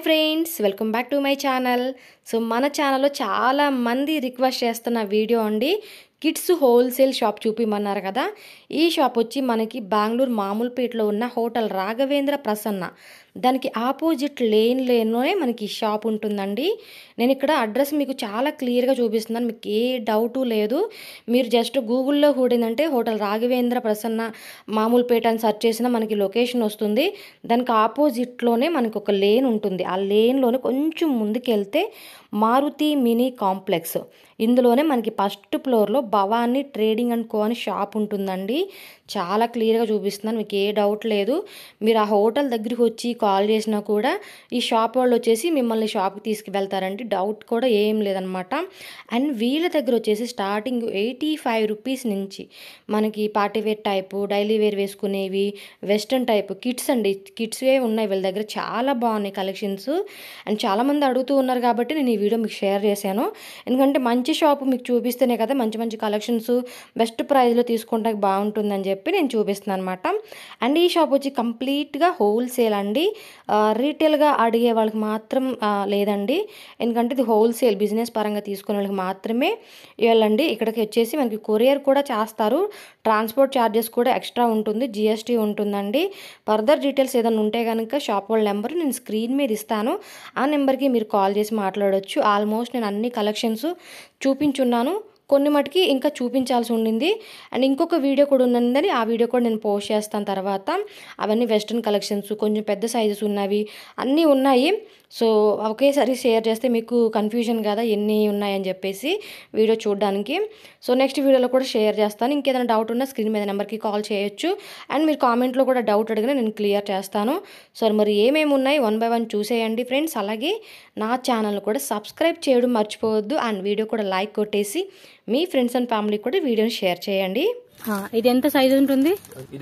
Friends, welcome back to my channel. So మన ఛానల్లో చాలా మంది రిక్వెస్ట్ చేస్తున్న వీడియో అండి, కిడ్స్ హోల్సేల్ షాప్ చూపిమన్నారు కదా. ఈ షాప్ వచ్చి మనకి బెంగళూరు మామూలుపేటలో ఉన్న హోటల్ రాఘవేంద్ర ప్రసన్న దానికి ఆపోజిట్ లేన్లోనే మనకి షాప్ ఉంటుందండి. నేను ఇక్కడ అడ్రస్ మీకు చాలా క్లియర్గా చూపిస్తున్నాను, మీకు ఏ డౌటు లేదు. మీరు జస్ట్ గూగుల్లో కూడిందంటే హోటల్ రాఘవేంద్ర ప్రసన్న మామూలుపేట అని సెర్చ్ చేసినా మనకి లొకేషన్ వస్తుంది. దానికి ఆపోజిట్లోనే మనకి ఒక లేన్ ఉంటుంది. ఆ లేన్లోనే కొంచెం ముందుకెళ్తే మారుతి మినీ కాంప్లెక్స్, ఇందులోనే మనకి ఫస్ట్ ఫ్లోర్లో భవానీ ట్రేడింగ్ అండ్ కో అని షాప్ ఉంటుందండి. చాలా క్లియర్గా చూపిస్తున్నాను, మీకు ఏ డౌట్ లేదు. మీరు ఆ హోటల్ దగ్గరికి వచ్చి కాల్ చేసినా కూడా ఈ షాప్ వాళ్ళు వచ్చేసి మిమ్మల్ని షాప్కి తీసుకువెళ్తారండి, డౌట్ కూడా ఏం లేదనమాట. అండ్ వీళ్ళ దగ్గర వచ్చేసి స్టార్టింగ్ 85 రూపీస్ నుంచి మనకి party wear type, daily wear వేసుకునేవి, వెస్ట్రన్ టైపు, కిడ్స్ అండి, కిడ్స్వే ఉన్నాయి వీళ్ళ దగ్గర. చాలా బాగున్నాయి కలెక్షన్స్. అండ్ చాలామంది అడుగుతూ ఉన్నారు కాబట్టి నేను ఈ వీడియో మీకు షేర్ చేశాను. ఎందుకంటే మంచి షాప్ మీకు చూపిస్తేనే కదా మంచి మంచి కలెక్షన్స్ బెస్ట్ ప్రైస్లో తీసుకుంటానికి బాగుంటుందని చెప్పి నేను చూపిస్తున్నాను అనమాట. అండ్ ఈ షాప్ వచ్చి కంప్లీట్గా హోల్సేల్ అండి, రీటైల్గా అడిగే వాళ్ళకి మాత్రం లేదండి. ఎందుకంటే ఇది హోల్సేల్ బిజినెస్ పరంగా తీసుకునే వాళ్ళకి మాత్రమే ఇవ్వాలండి. ఇక్కడికి వచ్చేసి మనకి కొరియర్ కూడా చేస్తారు, ట్రాన్స్పోర్ట్ ఛార్జెస్ కూడా ఎక్స్ట్రా ఉంటుంది, జిఎస్టీ ఉంటుందండి. ఫర్దర్ డీటెయిల్స్ ఏదైనా ఉంటే కనుక షాప్ వాళ్ళ నెంబర్ నేను స్క్రీన్ మీద ఇస్తాను, ఆ నెంబర్కి మీరు కాల్ చేసి మాట్లాడవచ్చు. ఆల్మోస్ట్ నేను అన్ని కలెక్షన్స్ చూపించున్నాను, కొన్ని మటుకి ఇంకా చూపించాల్సి ఉండింది. అండ్ ఇంకొక వీడియో కూడా ఉన్నదని ఆ వీడియో కూడా నేను పోస్ట్ చేస్తాను తర్వాత. అవన్నీ వెస్ట్రన్ కలెక్షన్స్, కొంచెం పెద్ద సైజెస్ ఉన్నవి అన్నీ ఉన్నాయి. సో ఒకేసారి షేర్ చేస్తే మీకు కన్ఫ్యూజన్ కదా ఎన్ని ఉన్నాయని చెప్పేసి వీడియో చూడడానికి. సో నెక్స్ట్ వీడియోలో కూడా షేర్ చేస్తాను. ఇంకేదైనా డౌట్ ఉన్నా స్క్రీన్ మీద నెంబర్కి కాల్ చేయొచ్చు. అండ్ మీరు కామెంట్లో కూడా డౌట్ అడిగినా నేను క్లియర్ చేస్తాను. సో మరి ఏమేమి ఉన్నాయి 1 by 1 చూసేయండి ఫ్రెండ్స్. అలాగే నా ఛానల్ కూడా సబ్స్క్రైబ్ చేయడం మర్చిపోవద్దు. అండ్ వీడియో కూడా లైక్ కొట్టేసి మీ ఫ్రెండ్స్ అండ్ ఫ్యామిలీ కూడా వీడియోని షేర్ చేయండి. ఇది ఎంత సైజ్ ఉంటుంది? ఇది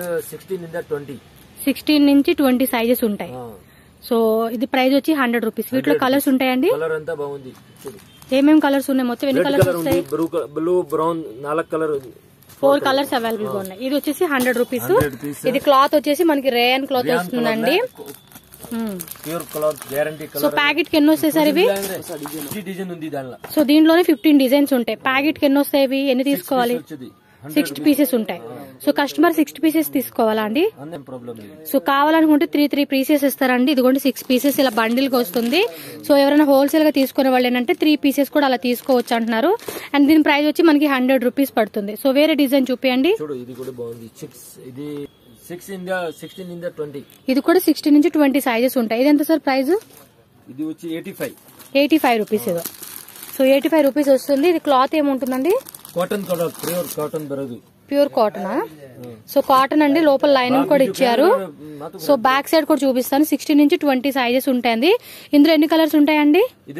16 నుంచి 20 సైజెస్ ఉంటాయి. సో ఇది ప్రైస్ వచ్చి 100 రూపీస్. వీటిలో కలర్స్ ఉంటాయండి. ఏమేమి కలర్స్ ఉన్నాయి? మొత్తం ఎన్ని కలర్స్ వస్తాయి? Blue, brown, 4 colour, 4 colours available గా ఉన్నాయి. ఇది వచ్చేసి 100 రూపీస్. ఇది క్లాత్ వచ్చేసి మనకి రేయన్ క్లాత్ వస్తుందండి. Pure cloth, guarantee colour. So packet కి ఎన్ని వస్తాయి సార్ ఇవి? డిజైన్ ఉంది దానిలో. సో దీంట్లోనే 15 డిజైన్స్ ఉంటాయి. ప్యాకెట్ కి ఎన్ని వస్తాయి ఇవి? ఎన్ని తీసుకోవాలి? 60 పీసెస్ ఉంటాయి. సో కస్టమర్ 60 పీసెస్ తీసుకోవాలా అండి? సో కావాలనుకుంటే 3 పీసెస్ ఇస్తారండి. ఇదిగోండి 6 పీసెస్ ఇలా బండిల్ గా వస్తుంది. సో ఎవరైనా హోల్సేల్ గా తీసుకునే వాళ్ళు ఏంటంటే 3 పీసెస్ కూడా అలా తీసుకోవచ్చు అంటున్నారు. అండ్ దీని ప్రైస్ వచ్చి మనకి 100 రూపీస్ పడుతుంది. సో వేరే డిజైన్ చూపియండి. ఇది కూడా 16 నుంచి 20 సైజెస్ ఉంటాయి. ఇది ఎంత సార్ ప్రైస్? ఇది వచ్చి 85 రూపీస్. సో 85 రూపీస్ వస్తుంది. ఇది క్లాత్ ఏముంటుందండి? కాటన్ కలర్, ప్యూర్ కాటన్ బరదు. Pure cotton. సో కాటన్ అండి, లోపల లైనింగ్ కూడా ఇచ్చారు. సో బ్యాక్ సైడ్ కూడా చూపిస్తాను. 16 నుంచి 20 సైజెస్ ఉంటాయండి. ఇందులో ఎన్ని కలర్స్ ఉంటాయండి?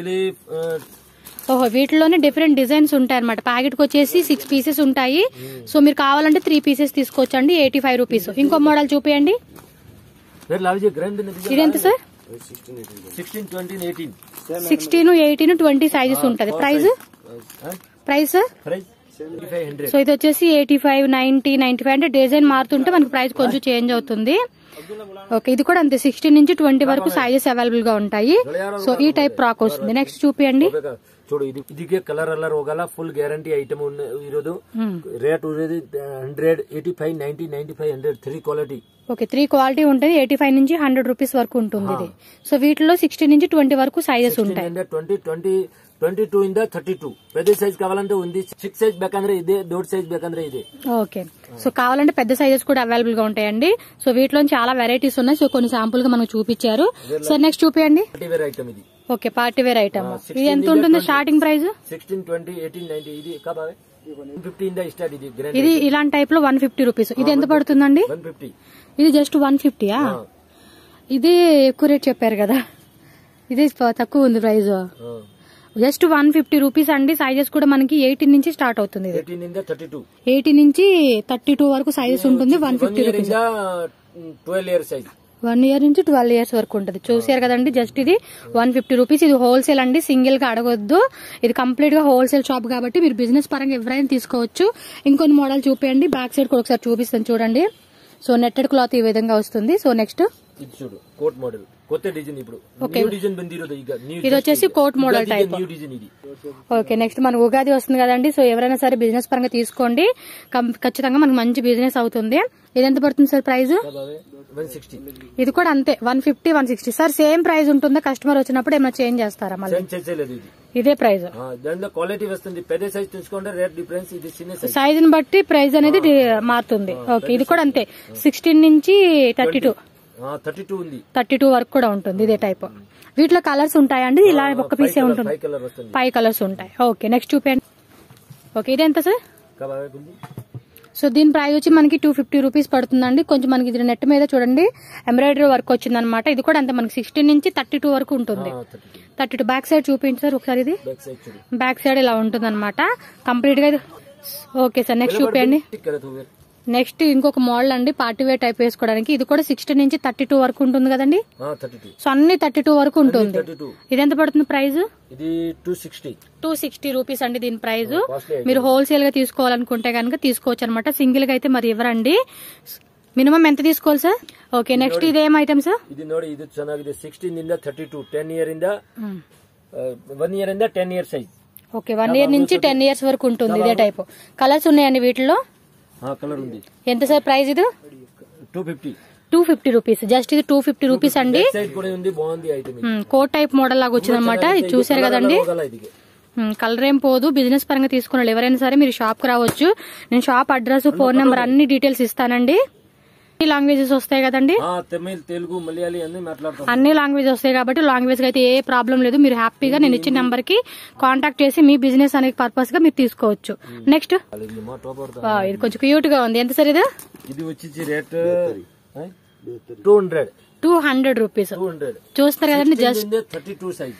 ఓహో, వీటిలోనే డిఫరెంట్ డిజైన్స్ ఉంటాయి అనమాట. ప్యాకెట్ కి వచ్చేసి 6 పీసెస్ ఉంటాయి. సో మీరు కావాలంటే 3 పీసెస్ తీసుకోవచ్చండి. 85 రూపీస్. ఇంకో మోడల్ చూపియండి. ఇది ఎంత సార్? 16, 18, 20 సైజెస్ ఉంటది. ప్రైస్ సో ఇది వచ్చేసి 85, 90, 95 అంటే డిజైన్ మారుతుంటే మనకి ప్రైస్ కొంచెం చేంజ్ అవుతుంది. ఓకే, ఇది కూడా అంతే. 16 నుంచి 20 వరకు సైజెస్ అవైలబుల్ గా ఉంటాయి. సో ఈ టైప్ ఫ్రాక్ వస్తుంది. నెక్స్ట్ చూపియండి. చూడు, ఇది కలర్ అల్లర్ ಹೋಗಲ್ಲ, ఫుల్ గ్యారంటీ ఐటమ్ ఇరోదు. రేట్ ఉండేది 100, 85, 90, 95, 100, 3 క్వాలిటీ. ఓకే, 3 క్వాలిటీ ఉంటుంది. 85 నుంచి 100 రూపీస్ వరకు ఉంటుంది ఇది. సో వీటిలో 16 నుంచి 20 వరకు సైజెస్ ఉంటాయి. 22 ಇಂದ 32 పెద్ద సైజ్ కావాలంటే ఉంది. 6 సైజ్ ಬೇಕಂದ್ರೆ ಇದೆ, 2 సైజ్ ಬೇಕಂದ್ರೆ ಇದೆ. ఓకే, సో కావాలంటే పెద్ద సైజెస్ కూడా అవైలబుల్ గా ఉంటాయండి. సో వీటిలో చాలా వెరైటీస్ ఉన్నాయి. సో కొన్ని శాంపుల్ గా మనకు చూపించారు. సో నెక్స్ట్ చూపియండి. Okay, party wear item. ఇది ఎంత ఉంటుంది స్టార్టింగ్ ప్రైస్? 16, 20, 18, 90. ఇది కబావే 150 ఇంద స్టార్ట్. ఇది ఇలాంటి టైప్ లో 150 రూపీస్. ఇది ఎంత పడుతుందండి? 150. ఇది జస్ట్ 150. ఇది ఎక్కువ రేట్ చెప్పారు కదా, ఇది తక్కువ ఉంది ప్రైస్. జస్ట్ 150 రూపీస్ అండి. సైజెస్ కూడా మనకి 18 నుంచి స్టార్ట్ అవుతుంది. 18 నుంచి 32 వరకు సైజెస్ ఉంటుంది. 150 రూపీస్. 1 ఇయర్ నుంచి 12 ఇయర్స్ వరకు ఉంటుంది. చూసారు కదండి, జస్ట్ ఇది 150 రూపీస్. ఇది హోల్సేల్ అండి, సింగిల్ గా అడగొద్దు. ఇది కంప్లీట్ గా హోల్సేల్ షాప్ కాబట్టి మీరు బిజినెస్ పరంగా ఎవరైనా తీసుకోవచ్చు. ఇంకొన్ని మోడల్ చూపించండి. బ్యాక్ సైడ్ కూడా ఒకసారి చూపిస్తాను చూడండి. సో నెట్టెడ్ క్లాత్ ఈ విధంగా వస్తుంది. So next coat model. కొత్త డిజైన్ ఇప్పుడు న్యూ డిజైన్ బందిరోదు ಈಗ ఇది వచ్చేసి coat model type new design ఇది. ఓకే, నెక్స్ట్ మన ఉగాది వస్తుంది కదండి. సో ఎవరైనా సరే బిజినెస్ పరంగా తీసుకోండి, ఖచ్చితంగా మనకు మంచి బిజినెస్ అవుతుంది. ఇది ఎంత పడుతుంది సార్ ప్రైస్? 160. ఇది కూడా అంతే 150 160. సార్ సేమ్ ప్రైస్ ఉంటుందా? కస్టమర్ వచ్చినప్పుడు ఏమైనా చేంజ్ చేస్తారా? మళ్ళీ ఇదే ప్రైస్. దాంట్లో క్వాలిటీ వస్తుంది. పెద్ద సైజ్ చూసుకోండి, రేట్ డిఫరెన్స్. ఇది చిన్న సైజ్ ని బట్టి ప్రైస్ అనేది మారుతుంది. ఓకే, ఇది కూడా అంతే 16 నుంచి 32 ఉంది. 32 వరకు కూడా ఉంటుంది ఇదే టైప్. వీటిలో కలర్స్ ఉంటాయండి? ఇలా ఒక్క పీసే ఉంటుంది? 5 కలర్స్ ఉంటాయి. ఓకే, నెక్స్ట్ చూపండి. ఓకే, ఇది ఎంత సార్? సో దీని ప్రైస్ వచ్చి మనకి 250 రూపీస్ పడుతుందండి. కొంచెం మనకి ఇది నెట్ మీద చూడండి ఎంబ్రాయిడరీ వర్క్ వచ్చింది అనమాట. ఇది కూడా అంతే మనకి 16 నుంచి 32 వరకు ఉంటుంది. 32 బ్యాక్ సైడ్ చూపించండి సార్ ఒకసారి. ఇది బ్యాక్ సైడ్ ఇలా ఉంటుంది అనమాట కంప్లీట్ గా. ఓకే సార్, నెక్స్ట్ చూపించండి. నెక్స్ట్ ఇంకొక మోడల్ అండి, పార్టీ వేర్ టైప్ వేసుకోవడానికి. ఇది కూడా 16 నుంచి 32 వరకు ఉంటుంది కదండి. సో అన్ని 32 వరకు ఉంటుంది. ఇది ఎంత పడుతుంది ప్రైస్? ఇది 260 రూపీస్ అండి దీని ప్రైస్. మీరు హోల్సేల్ గా తీసుకోవాలనుకుంటే కనుక తీసుకోవచ్చు అనమాట. సింగిల్ గా అయితే మరి ఇవ్వరండి. మినిమం ఎంత తీసుకోవాలి సార్? ఓకే, నెక్స్ట్ ఇదేం ఐటమ్ సార్? ఇది ನೋಡಿ, ಇದು ಚೆನ್ನಾಗಿದೆ. 16 ಇಂದ 32, 10 ఇయర్ ఇంದ 1 ఇయర్ ఇంద 10 ఇయర్ సైజ్. ఓకే, 1 ఇయర్ నుంచి 10 ఇయర్స్ వరకు ఉంటుంది ఇదే టైప్. కలర్స్ ఉన్నాయండి వీటిలో? కలర్ ఉంది. ఎంత సార్ ప్రైస్? ఇది 250 రూపీస్. జస్ట్ ఇది 250 రూపీస్ అండి. కోట్ టైప్ మోడల్ లాగా వచ్చింది అనమాట. ఇది చూసారు కదండి. కలర్ ఏం పోదు. బిజినెస్ పరంగా తీసుకున్న ఎవరైనా సరే మీరు షాప్ కు రావచ్చు. నేను షాప్ అడ్రస్, ఫోన్ నెంబర్ అన్ని డీటెయిల్స్ ఇస్తానండి. లాంగ్వేజెస్ వస్తాయి కదండి, తమిళ్, తెలుగు, మలయాళీ అన్ని లాంగ్వేజ్ వస్తాయి కాబట్టి లాంగ్వేజ్ అయితే ఏ ప్రాబ్లం లేదు. మీరు హ్యాపీగా నేను ఇచ్చిన నెంబర్ కి కాంటాక్ట్ చేసి మీ బిజినెస్ అనే పర్పస్ గా మీరు తీసుకోవచ్చు. నెక్స్ట్ ఇది కొంచెం క్యూట్ గా ఉంది. ఎంత సార్ ఇది? ఇది వచ్చి రేట్ 200 రూపీస్. చూస్తారు కదండి. Just 32 size.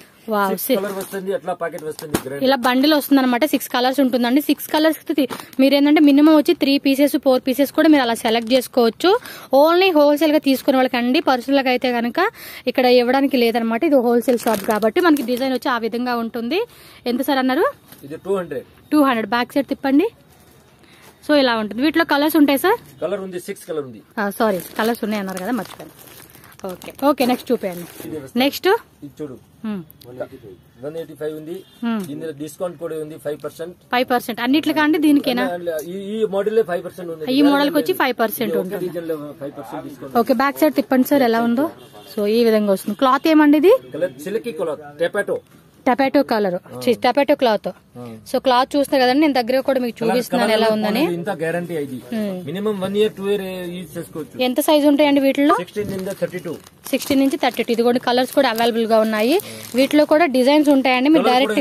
ఇలా బండిల్ వస్తుంది అనమాట. 6 కలర్స్ ఉంటుందండి. 6 కలర్స్ మీరు ఏంటంటే మినిమం వచ్చి 3 పీసెస్ 4 పీసెస్ కూడా మీరు అలా సెలెక్ట్ చేసుకోవచ్చు. ఓన్లీ హోల్సేల్ గా తీసుకునే వాళ్ళకండి. పర్సనల్ గా అయితే కనుక ఇక్కడ ఇవ్వడానికి లేదనమాట. ఇది హోల్సేల్ షాప్ కాబట్టి మనకి డిజైన్ వచ్చి ఆ విధంగా ఉంటుంది. ఎంత సార్ అన్నారు? 200. బ్యాక్ సైడ్ తిప్పండి. సో ఇలా ఉంటుంది. వీటిలో కలర్స్ ఉంటాయి సార్? కలర్ ఉంది, 6 కలర్ ఉంది. సారీ, కలర్స్ ఉన్నాయి అన్నారు కదా, మర్చిపోయాను. ఓకే, ఓకే, నెక్స్ట్ చూపండి. నెక్స్ట్ చూడు, 185 ఉంది. దీనిలో డిస్కౌంట్ కూడా ఉంది 5%. అన్నిట్లకి అండి దీనికేనా? ఈ మోడల్ 5% ఉంది. ఈ మోడల్ కి వచ్చి 5% ఉంటుంది. ఓకే, బ్యాక్ సైడ్ తిప్పండి సార్ ఎలా ఉందో. సో ఈ విధంగా వస్తుంది. క్లాత్ ఏమండి ఇది? సిల్కీ క్లాత్, టపాటో కలర్, టపాటో క్లాత్. సో క్లాత్ చూస్తే కదండి, నేను దగ్గర కూడా మీకు చూపిస్తున్నాను ఎలా ఉందని. మినిమం 1 ఇయర్ 2 ఇయర్ యూజ్ చేసుకోవచ్చు. ఎంత సైజ్ ఉంటాయండి వీటిలో? 16 నుంచి 32. ఇది కూడా కలర్స్ కూడా అవైలబుల్ గా ఉన్నాయి. వీటిలో కూడా డిజైన్స్ ఉంటాయండి. మీరు డైరెక్ట్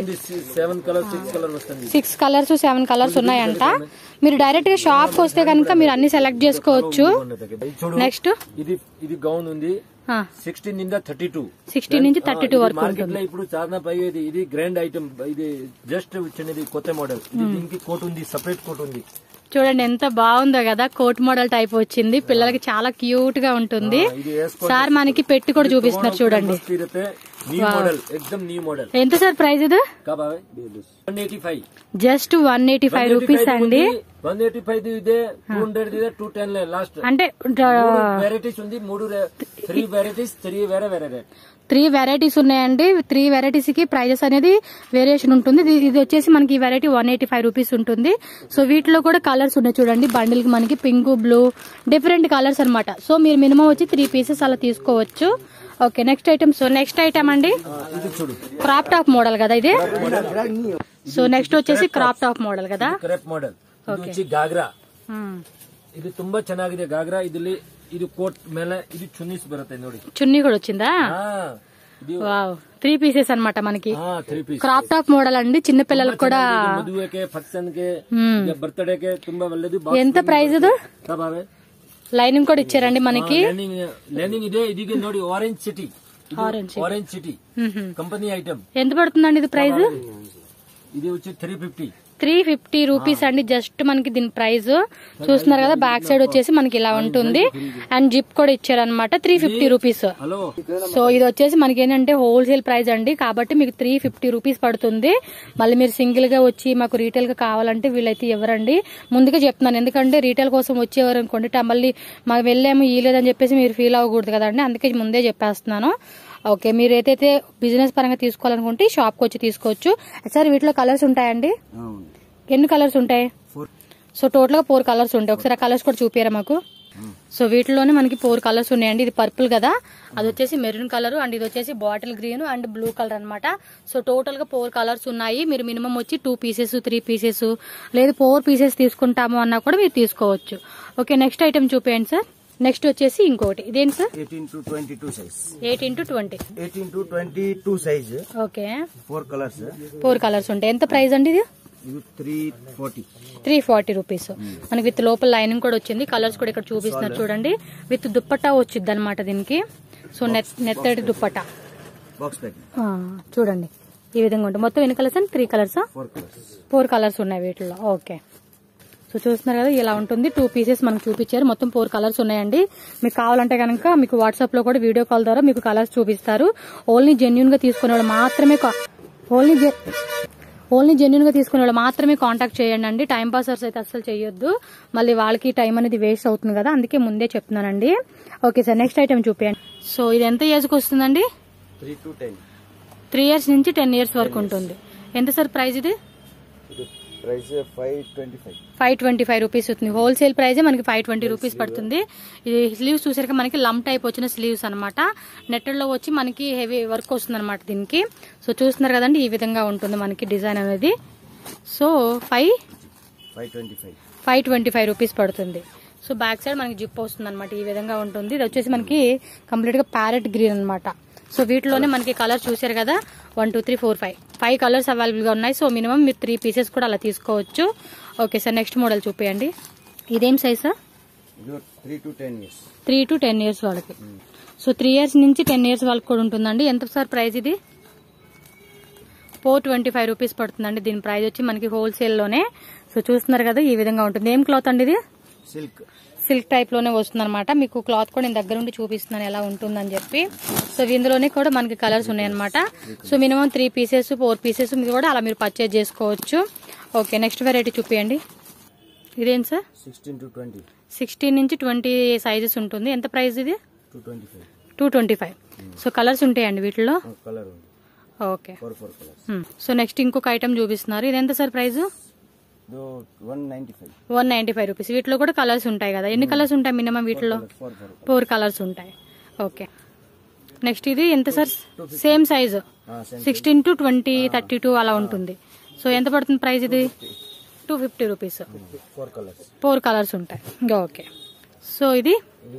6 కలర్స్ 7 కలర్స్ ఉన్నాయంట. మీరు డైరెక్ట్ గా షాప్ కి వస్తే కనుక మీరు అన్ని సెలెక్ట్ చేసుకోవచ్చు. నెక్స్ట్ ఇది గౌన్ ఉంది. 16 నుంచి 32 వరకు ఉంటుంది. ఇప్పుడు చాలా పై ఇది గ్రాండ్ ఐటమ్. ఇది జస్ట్ వచ్చినది కొత్త మోడల్. దీనికి కోట్ ఉంది, సెపరేట్ కోట్ ఉంది. చూడండి ఎంత బాగుందో కదా. కోట్ మోడల్ టైప్ వచ్చింది. పిల్లలకి చాలా క్యూట్ గా ఉంటుంది. సార్ మనకి పెట్టి కూడా చూపిస్తున్నారు చూడండి. ఎంత సార్ ప్రైస్ ఇది? 185. జస్ట్ 185 రూపీస్ అండి. 185 ఇదే 200 ఇదే 210 లాస్ట్. అంటే వెరైటీస్ ఉంది. 3 వెరైటీస్, 3 వేరే రేట్. 3 వెరైటీస్ ఉన్నాయండి. 3 వెరైటీస్ కి ప్రైజెస్ అనేది వేరియేషన్ ఉంటుంది. ఇది వచ్చేసి మనకి ఈ వెరైటీ 185 రూపీస్ ఉంటుంది. సో వీటిలో కూడా కలర్స్ ఉన్నాయి చూడండి. బండిల్ కి మనకి పింక్, బ్లూ డిఫరెంట్ కలర్స్ అనమాట. సో మీరు మినిమం వచ్చి 3 పీసెస్ అలా తీసుకోవచ్చు. Okay, next item. So next item అండి క్రాప్ టాప్ మోడల్ కదా ఇది. సో నెక్స్ట్ వచ్చేసి క్రాప్ టాప్ మోడల్ కదా. ಗಾಗ್ರಾ ಇದು ತುಂಬಾ ಚೆನ್ನಾಗಿದೆ. ಗಾಗ್ರಾ ಇದು ಕೋಟ್ ಮೇಲೆ ಇದು ಚುನ್ನೀಸ್ ಬರುತ್ತೆ ನೋಡಿ. చున్నీ కూడా వచ్చిందా? వావ్, 3 పీసెస్ అన్నమాట మనకి. క్రాప్ టాప్ మోడల్ అండి. చిన్న పిల్లలకు కూడా మదువెకి, ఫంక్షన్ కి, బర్త్డే కి ತುಂಬಾ ಒಳ್ಳೆದು. ఎంత ప్రైస్ ఇది? లైనింగ్ కూడా ఇచ్చారండి మనకి. లైనింగ్ ఇదే. ఇది ನೋಡಿ ఆరెంజ్ సిటీ కంపెనీ ఐటమ్. ఎంత పడుతుందండి ఇది ప్రైస్? ఇది వచ్చి 350. 350 రూపీస్ అండి జస్ట్ మనకి దీని ప్రైస్ చూస్తున్నారు కదా. బ్యాక్ సైడ్ వచ్చేసి మనకి ఇలా ఉంటుంది అండ్ జిప్ కూడా ఇచ్చారనమాట. 350 రూపీస్. సో ఇది వచ్చేసి మనకి ఏంటంటే హోల్సేల్ ప్రైస్ అండి, కాబట్టి మీకు 350 రూపీస్ పడుతుంది. మళ్ళీ మీరు సింగిల్ గా వచ్చి మాకు రీటైల్ గా కావాలంటే వీళ్ళైతే ఇవ్వరండి, ముందుగా చెప్తున్నాను. ఎందుకంటే రీటైల్ కోసం వచ్చేవారు అనుకోండి, మళ్ళీ మాకు వెళ్ళాము ఇవ్వలేదని చెప్పేసి మీరు ఫీల్ అవ్వకూడదు కదండి, అందుకే ముందే చెప్పేస్తున్నాను. ఓకే, మీరు ఏదైతే బిజినెస్ పరంగా తీసుకోవాలనుకుంటే షాప్ కి వచ్చి తీసుకోవచ్చు. సార్ వీటిలో కలర్స్ ఉంటాయండి? ఎన్ని కలర్స్ ఉంటాయి? సో టోటల్ గా 4 కలర్స్ ఉంటాయి. ఒకసారి ఆ కలర్స్ కూడా చూపియారా మాకు. సో వీటిలోనే మనకి 4 కలర్స్ ఉన్నాయండి. ఇది పర్పుల్ కదా, అది వచ్చేసి మెరూన్ కలర్ అండ్ ఇది వచ్చేసి bottle green and blue colour అనమాట. సో టోటల్ గా 4 కలర్స్ ఉన్నాయి. మీరు మినిమం వచ్చి 2 పీసెస్ 3 పీసెస్ లేదు 4 పీసెస్ తీసుకుంటాము అన్నా కూడా మీరు తీసుకోవచ్చు. ఓకే, నెక్స్ట్ ఐటమ్ చూపేయండి సార్. నెక్స్ట్ వచ్చేసి ఇంకోటి ఇదేంటి sir? 18 to 22 size. 18 to 20. 18 to 22 size. Okay, 4 colours. 4 colours ఉంటాయి. ఎంత ప్రైస్ అండి ఇది? 340 రూపీస్. మనకి విత్ లోపల లైనింగ్ కూడా వచ్చింది. కలర్స్ కూడా ఇక్కడ చూపిస్తున్నారు చూడండి. విత్ దుప్పట్టా వచ్చింది అనమాట దీనికి. సో నెత్తడి దుప్పట్టా చూడండి ఈ విధంగా ఉంటుంది. మొత్తం ఎన్ని కలర్స్ అండి? 3 కలర్స్. 4 కలర్స్ ఉన్నాయి వీటిలో. ఓకే, సో చూస్తున్నారు కదా ఇలా ఉంటుంది. 2 పీసెస్ మనకు చూపించారు. మొత్తం 4 కలర్స్ ఉన్నాయండి. మీకు కావాలంటే కనుక మీకు వాట్సాప్ లో కూడా వీడియో కాల్ ద్వారా మీకు కలర్స్ చూపిస్తారు. ఓన్లీ జెన్యూన్ గా తీసుకునే వాళ్ళు మాత్రమే కాంటాక్ట్ చేయండి అండి. టైం పాసర్స్ అయితే అస్సలు చేయొద్దు, మళ్ళీ వాళ్ళకి టైం అనేది వేస్ట్ అవుతుంది కదా, అందుకే ముందే చెప్తున్నానండి. ఓకే సార్, నెక్స్ట్ ఐటమ్ చూపించండి. సో ఇది ఎంత ఏజ్ కి వస్తుందండి? 3 to 10. 3 ఇయర్స్ నుంచి 10 ఇయర్స్ వరకు ఉంటుంది. ఎంత సార్ ప్రైస్ ఇది? ప్రైస్ 525. 525 రూపీస్ అవుతుంది. హోల్సేల్ ప్రైజే మనకి 520 రూపీస్ పడుతుంది. ఇది స్లీవ్స్ చూసాక మనకి లమ్ టైప్ వచ్చిన స్లీవ్స్ అనమాట. నెట్టెడ్ లో వచ్చి మనకి హెవీ వర్క్ వస్తుంది అనమాట దీనికి. సో చూస్తున్నారు కదండి ఈ విధంగా ఉంటుంది మనకి డిజైన్ అనేది. సో 525 రూపీస్ పడుతుంది. సో బ్యాక్ సైడ్ మనకి జిప్ వస్తుంది అనమాట. ఈ విధంగా ఉంటుంది. ఇది వచ్చేసి మనకి కంప్లీట్ గా ప్యారెట్ గ్రీన్ అనమాట. సో వీటిలోనే మనకి కలర్ చూసారు కదా, 1 2 3 4 5 కలర్స్ అవైలబుల్ గా ఉన్నాయి. సో మినిమం మీరు 3 పీసెస్ కూడా అలా తీసుకోవచ్చు. ఓకే సార్, నెక్స్ట్ మోడల్ చూపించండి. ఇదేం size sir? 3 to 10 years. 3 to 10 years వాళ్ళకి. సో 3 ఇయర్స్ నుంచి 10 ఇయర్స్ వాళ్ళకి కూడా ఉంటుందండి. ఎంత సార్ ప్రైస్ ఇది? 425 రూపీస్ పడుతుందండి. దీని ప్రైస్ వచ్చి మనకి హోల్సేల్ లోనే. సో చూస్తున్నారు కదా ఈ విధంగా ఉంటుంది. ఏం క్లాత్ అండి ఇది? సిల్క్ టైప్ లోనే వస్తుంది అనమాట. మీకు క్లాత్ కూడా నేను దగ్గర నుండి చూపిస్తున్నాను ఎలా ఉంటుందని చెప్పి. సో ఇందులోనే కూడా మనకి కలర్స్ ఉన్నాయన్నమాట. సో మినిమం 3 పీసెస్ 4 పీసెస్ మీరు కూడా అలా మీరు పర్చేజ్ చేసుకోవచ్చు. ఓకే, నెక్స్ట్ వెరైటీ చూపియండి. ఇదేంటి సార్? 16 నుంచి 20 సైజెస్ ఉంటుంది. ఎంత ప్రైస్ ఇది? 225. సో కలర్స్ ఉంటాయండి వీటిలో. ఓకే, సో నెక్స్ట్ ఇంకొక ఐటమ్ చూపిస్తున్నారు. ఇది ఎంత సార్ ప్రైస్? 195 రూపీస్. వీటిలో కూడా కలర్స్ ఉంటాయి కదా. ఎన్ని కలర్స్ ఉంటాయి మినిమం వీటిలో? 4 కలర్స్ ఉంటాయి. ఓకే, నెక్స్ట్ ఇది ఎంత సార్? సేమ్ సైజ్ 16 to 20 32 అలా ఉంటుంది. సో ఎంత పడుతుంది ప్రైస్ ఇది? 250 రూపీస్. 4 కలర్స్ ఉంటాయి. ఓకే, సో ఇది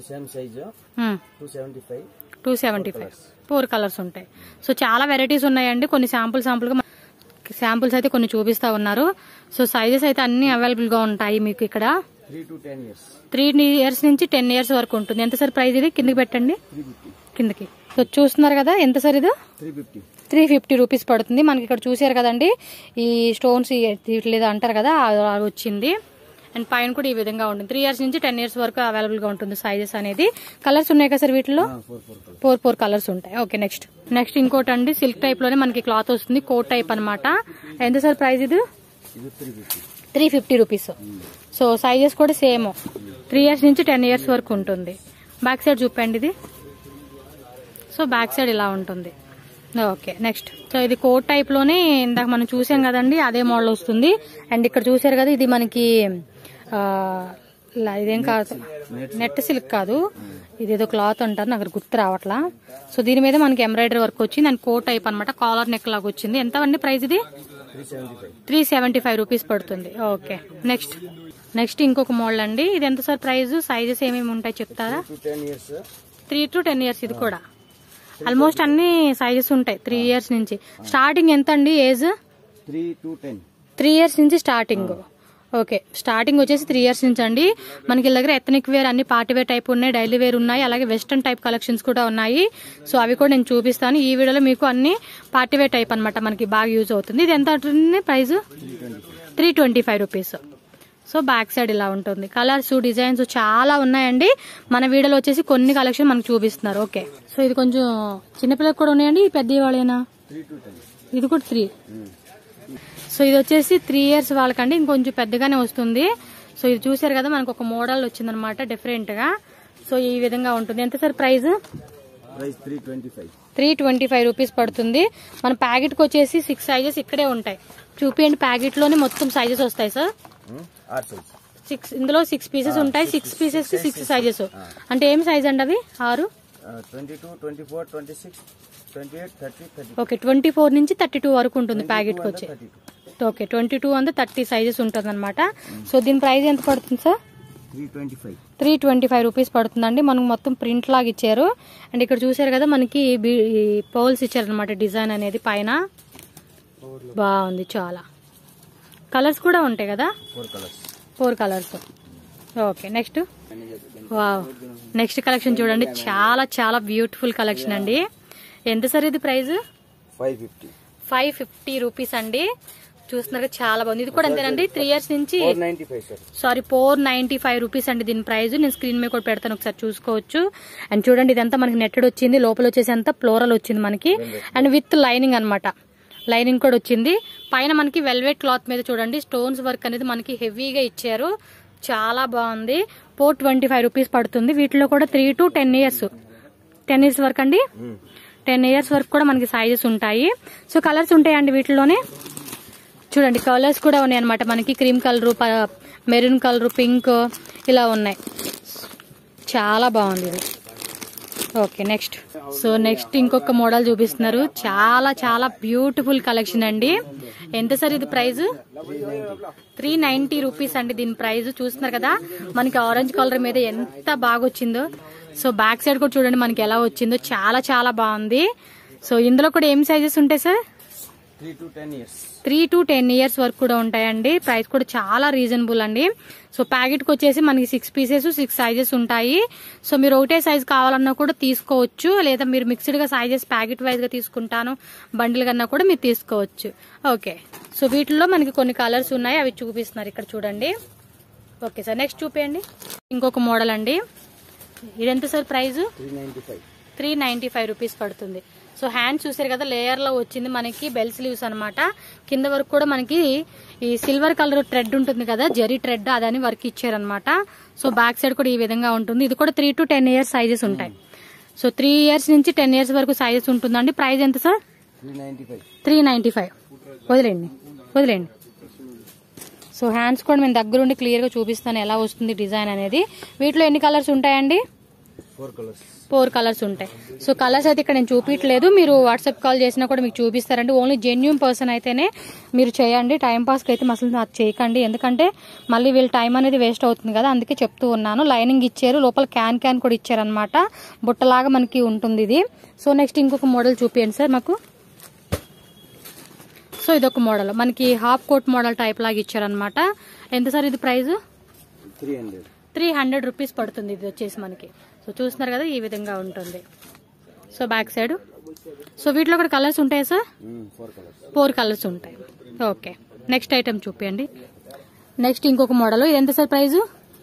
275 4 కలర్స్ ఉంటాయి. సో చాలా వెరైటీస్ ఉన్నాయండి. కొన్ని శాంపుల్స్ అయితే కొన్ని చూపిస్తా ఉన్నారు. సో సైజెస్ అయితే అన్ని అవైలబుల్ గా ఉంటాయి మీకు ఇక్కడ. 3 ఇయర్స్ నుంచి 10 ఇయర్స్ వరకు ఉంటుంది. ఎంత సార్ ప్రైస్ ఇది? కిందకి పెట్టండి, కిందకి. సో చూస్తున్నారు కదా ఎంత సార్ ఇది? 350 రూపీస్ పడుతుంది. మనకి ఇక్కడ చూసారు కదండి ఈ స్టోన్స్ లేదా అంటారు కదా అది వచ్చింది. అండ్ పైన కూడా ఈ విధంగా ఉంటుంది. 3 ఇయర్స్ నుంచి 10 ఇయర్స్ వరకు అవైలబుల్ గా ఉంటుంది సైజెస్ అనేది. కలర్స్ ఉన్నాయి కదా సార్ వీటిలో? 4 కలర్స్ ఉంటాయి. ఓకే, నెక్స్ట్ ఇంకోటి అండి సిల్క్ టైప్ లోనే మనకి క్లాత్ వస్తుంది. కోట్ టైప్ అనమాట. ఎంత సార్ ప్రైస్ ఇది? 350 రూపీస్. సో సైజెస్ కూడా సేమ్. 3 ఇయర్స్ నుంచి 10 ఇయర్స్ వరకు ఉంటుంది. బ్యాక్ సైడ్ చూపండి ఇది. సో బ్యాక్ సైడ్ ఇలా ఉంటుంది. ఓకే, నెక్స్ట్ సో ఇది కోట్ టైప్ లోనే ఇందాక మనం చూసాం కదండి అదే మోడల్ వస్తుంది. అండ్ ఇక్కడ చూసారు కదా ఇది మనకి ఇదేం కాదు, నెట్ సిల్క్ కాదు, ఇదేదో క్లాత్ అంటారు నాకు గుర్తు రావట్లా. సో దీని మీద మనకి ఎంబ్రాయిడరీ వర్క్ వచ్చింది అండ్ కోట్ టైప్ అనమాట. కాలర్ నెక్ లాగా వచ్చింది. ఎంత అండి ప్రైస్ ఇది? 375 రూపీస్ పడుతుంది. ఓకే, నెక్స్ట్ ఇంకొక మోడల్ అండి. ఇది ఎంత సార్ ప్రైస్? సైజెస్ ఏమేమి ఉంటాయి చెప్తారా? 3 to 10 ఇయర్స్. ఇది కూడా ఆల్మోస్ట్ అన్ని సైజెస్ ఉంటాయి 3 ఇయర్స్ నుంచి. స్టార్టింగ్ ఎంత అండి ఏజ్? 3 to 10. 3 ఇయర్స్ నుంచి స్టార్టింగ్. ఓకే, స్టార్టింగ్ వచ్చేసి 3 years నుంచి అండి. మనకి దగ్గర ఎథనిక్ వేర్ అన్ని పార్టీ వేర్ టైప్ ఉన్నాయి, డైలీ వేర్ ఉన్నాయి, అలాగే వెస్టర్న్ టైప్ కలెక్షన్స్ కూడా ఉన్నాయి. సో అవి కూడా నేను చూపిస్తాను ఈ వీడియోలో. మీకు అన్ని పార్టీ వేర్ టైప్ అనమాట, మనకి బాగా యూజ్ అవుతుంది. ఇది ఎంత ఉంటుంది price? 325 rupees. So back side ఇలా ఉంటుంది. కలర్స్ డిజైన్స్ చాలా ఉన్నాయండి. మన వీడియోలో వచ్చేసి కొన్ని కలెక్షన్ మనకు చూపిస్తున్నారు. ఓకే, సో ఇది కొంచెం చిన్నపిల్లలకు కూడా ఉన్నాయండి, పెద్ద వాళ్ళేనా? ఇది కూడా 3. సో ఇది వచ్చేసి 3 years వాళ్ళకండి, ఇంకొంచెం పెద్దగానే వస్తుంది. సో ఇది చూసారు కదా, మనకు ఒక మోడల్ వచ్చిందనమాట డిఫరెంట్ గా. సో ఈ విధంగా ఉంటుంది. ఎంత సార్ ప్రైస్? 325 రూపీస్ పడుతుంది. మన ప్యాకెట్ కి వచ్చేసి 6 సైజెస్ ఇక్కడే ఉంటాయి. చూపియండి, ప్యాకెట్ లోనే మొత్తం సైజెస్ వస్తాయి సార్. 6 ఇందులో 6 పీసెస్ ఉంటాయి. 6 పీసెస్ కి 6 సైజెస్. అంటే ఏం సైజ్ అండి అవి? 6, 22, 24, 26, 28, 30, 32. ఓకే, 24 నుంచి 32 వరకు ఉంటుంది ప్యాకెట్ కి వచ్చి. ఓకే, 22 అంతా 30 సైజెస్ ఉంటుంది అనమాట. సో దీని ప్రైస్ ఎంత పడుతుంది సార్? 325 రూపీస్ పడుతుందండి. మనకు మొత్తం ప్రింట్ లాగా ఇచ్చారు. అండ్ ఇక్కడ చూసారు కదా, మనకి పౌల్స్ ఇచ్చారు అనమాట, డిజైన్ అనేది పైన బాగుంది. చాలా కలర్స్ కూడా ఉంటాయి కదా, 4 colours. Okay, next. Wow, next collection చూడండి, చాలా చాలా బ్యూటిఫుల్ కలెక్షన్ అండి. ఎంత సార్ ఇది ప్రైస్? 550 రూపీస్ అండి. చూస్తున్నారు, చాలా బాగుంది. ఇది కూడా అంతేనండి, 3 years నుంచి. 495 రూపీస్ అండి దీని ప్రైస్. నేను స్క్రీన్ మీద కూడా పెడతాను, ఒకసారి చూసుకోవచ్చు. అండ్ చూడండి, ఇదంతా మనకి నెట్టెడ్ వచ్చింది, లోపల వచ్చేసి అంతా ఫ్లోరల్ వచ్చింది మనకి. అండ్ విత్ లైనింగ్ అనమాట, లైనింగ్ కూడా వచ్చింది. పైన మనకి వెల్వెట్ క్లాత్ మీద చూడండి స్టోన్స్ వర్క్ అనేది మనకి హెవీగా ఇచ్చారు. చాలా బాగుంది. 425 రూపీస్ పడుతుంది. వీటిలో కూడా 3 to 10 years, 10 years వరకు అండి. 10 years వరకు కూడా మనకి సైజెస్ ఉంటాయి. సో కలర్స్ ఉంటాయండి వీటిలోనే. చూడండి, కలర్స్ కూడా ఉన్నాయి అనమాట మనకి. Cream colour, maroon colour, pink ఇలా ఉన్నాయి. చాలా బాగుంది ఇది. Okay, next. సో నెక్స్ట్ ఇంకొక మోడల్ చూపిస్తున్నారు. చాలా చాలా బ్యూటిఫుల్ కలెక్షన్ అండి. ఎంత సార్ ఇది ప్రైస్? 390 రూపీస్ అండి దీని ప్రైస్. చూస్తున్నారు కదా, మనకి ఆరెంజ్ కలర్ మీద ఎంత బాగా వచ్చిందో. సో బ్యాక్ సైడ్ కూడా చూడండి మనకి ఎలా వచ్చిందో, చాలా చాలా బాగుంది. సో ఇందులో కూడా ఏం సైజెస్ ఉంటాయి సార్? 3 to 10 years వరకు కూడా ఉంటాయండి. ప్రైస్ కూడా చాలా రీజనబుల్ అండి. సో ప్యాకెట్ కి వచ్చేసి మనకి 6 పీసెస్ 6 సైజెస్ ఉంటాయి. సో మీరు ఒకటే సైజ్ కావాలన్నా కూడా తీసుకోవచ్చు, లేదా మీరు మిక్స్డ్ గా సైజెస్ ప్యాకెట్ వైజ్ గా తీసుకుంటాను బండిల్ కన్నా కూడా మీరు తీసుకోవచ్చు. ఓకే, సో వీటిల్లో మనకి కొన్ని కలర్స్ ఉన్నాయి, అవి చూపిస్తున్నారు ఇక్కడ చూడండి. ఓకే సార్, నెక్స్ట్ చూపియండి. ఇంకొక మోడల్ అండి. ఇదెంత సార్ ప్రైస్? 395 రూపీస్ పడుతుంది. సో హ్యాండ్స్ చూసారు కదా, లేయర్ లో వచ్చింది మనకి, బెల్ స్లీవ్స్ అనమాట. కింద వరకు కూడా మనకి ఈ సిల్వర్ కలర్ థ్రెడ్ ఉంటుంది కదా, జరీ థ్రెడ్, అదని వర్క్ ఇచ్చారనమాట. సో బ్యాక్ సైడ్ కూడా ఈ విధంగా ఉంటుంది. ఇది కూడా 3 to 10 years సైజెస్ ఉంటాయి. సో 3 years నుంచి 10 years వరకు సైజెస్ ఉంటుందండి. ప్రైస్ ఎంత సార్? 395. వదిలేండి. సో హ్యాండ్స్ కూడా నేను దగ్గరుండి క్లియర్ గా చూపిస్తాను ఎలా వస్తుంది డిజైన్ అనేది. వీటిలో ఎన్ని కలర్స్ ఉంటాయండి? 4 కలర్స్ ఉంటాయి. సో కలర్స్ అయితే ఇక్కడ నేను చూపించలేదు, మీరు వాట్సాప్ కాల్ చేసినా కూడా మీకు చూపిస్తారండి. ఓన్లీ జెన్యూన్ పర్సన్ అయితేనే మీరు చేయండి. టైం పాస్కి అయితే అసలు నాకు చేయకండి, ఎందుకంటే మళ్ళీ వీళ్ళ టైం అనేది వేస్ట్ అవుతుంది కదా, అందుకే చెప్తూ ఉన్నాను. లైనింగ్ ఇచ్చారు, లోపల క్యాన్ కూడా ఇచ్చారనమాట, బుట్టలాగా మనకి ఉంటుంది ఇది. సో నెక్స్ట్ ఇంకొక మోడల్ చూపియండి సార్ మాకు. సో ఇదొక మోడల్ మనకి హాఫ్ కోట్ మోడల్ టైప్ లాగా ఇచ్చారనమాట. ఎంత సార్ ఇది ప్రైస్? 300 రూపీస్ పడుతుంది ఇది వచ్చేసి మనకి. సో చూస్తున్నారు కదా, ఈ విధంగా ఉంటుంది. So back side. సో వీటిలో కూడా కలర్స్ ఉంటాయా సార్? 4 కలర్స్ ఉంటాయి. ఓకే, నెక్స్ట్ ఐటమ్ చూపియండి. నెక్స్ట్ ఇంకొక మోడల్. ఇది ఎంత సార్ ప్రైస్?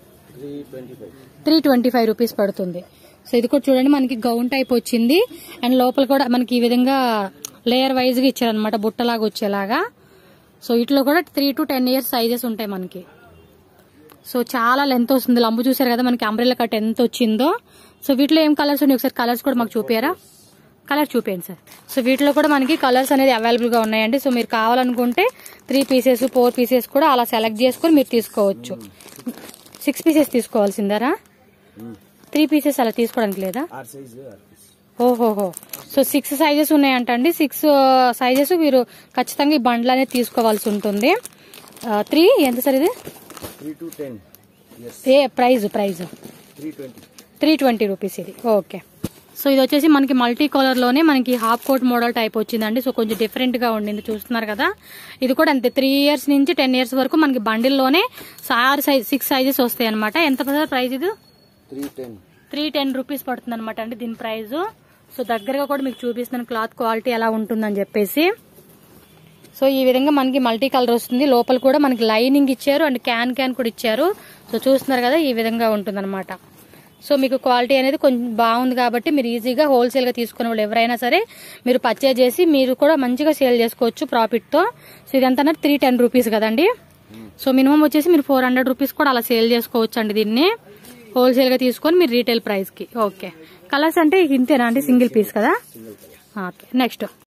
325 రూపీస్ పడుతుంది. సో ఇది కూడా చూడండి మనకి గౌన్ టైప్ వచ్చింది. అండ్ లోపల కూడా మనకి ఈ విధంగా లేయర్ వైజ్ గా ఇచ్చారనమాట, బుట్టలాగా వచ్చేలాగా. సో వీటిలో కూడా 3 to 10 years సైజెస్ ఉంటాయి మనకి. సో చాలా లెంత్ వస్తుంది. లంబు చూసారు కదా మనకి, అంబ్రెల్లా కట్ ఎంత వచ్చిందో. సో వీటిలో ఏం కలర్స్ ఉన్నాయి ఒకసారి కలర్స్ కూడా మాకు చూపారా? కలర్ చూపేయండి సార్. సో వీటిలో కూడా మనకి కలర్స్ అనేది అవైలబుల్ గా ఉన్నాయండి. సో మీరు కావాలనుకుంటే 3 పీసెస్ 4 పీసెస్ కూడా అలా సెలెక్ట్ చేసుకుని మీరు తీసుకోవచ్చు. 6 పీసెస్ తీసుకోవాల్సిందారా? 3 పీసెస్ అలా తీసుకోవడానికి లేదా? ఓహోహో, సో 6 సైజెస్ ఉన్నాయంటండి. 6 సైజెస్ మీరు ఖచ్చితంగా ఈ బండ్లు అనేది తీసుకోవాల్సి ఉంటుంది. 3 ఎంత సార్ ఇది? 3 to 10. ఏ ప్రైజ్? 320 రూపీస్ ఇది. ఓకే, సో ఇది వచ్చేసి మనకి మల్టీ కలర్ లోనే మనకి హాఫ్ కోట్ మోడల్ టైప్ వచ్చిందండి. సో కొంచెం డిఫరెంట్ గా ఉండింది, చూస్తున్నారు కదా. ఇది కూడా అంతే 3 years నుంచి 10 years వరకు మనకి బండిల్లోనే 6 సైజెస్ వస్తాయి అనమాట. ఎంత ప్రైస్ ఇది? 310 రూపీస్ పడుతుంది అనమాట అండి దీని ప్రైస్. సో దగ్గరగా కూడా మీకు చూపిస్తున్నాను క్లాత్ క్వాలిటీ ఎలా ఉంటుందని చెప్పేసి. సో ఈ విధంగా మనకి మల్టీ కలర్ వస్తుంది. లోపల కూడా మనకి లైనింగ్ ఇచ్చారు అండ్ క్యాన్ కూడా ఇచ్చారు. సో చూస్తున్నారు కదా, ఈ విధంగా ఉంటుందన్నమాట. సో మీకు క్వాలిటీ అనేది కొంచెం బాగుంది కాబట్టి మీరు ఈజీగా హోల్సేల్ గా తీసుకునే వాళ్ళు ఎవరైనా సరే మీరు పర్చేజ్ చేసి మీరు కూడా మంచిగా సేల్ చేసుకోవచ్చు ప్రాఫిట్ తో. సో ఇదంతా 310 రూపీస్ కదండి. సో మినిమం వచ్చేసి మీరు 400 రూపీస్ కూడా అలా సేల్ చేసుకోవచ్చు అండి దీన్ని హోల్సేల్ గా తీసుకొని మీరు రీటైల్ ప్రైస్ కి. ఓకే, కలర్స్ అంటే ఇంతేనా అండి? సింగిల్ పీస్ కదా. Okay, next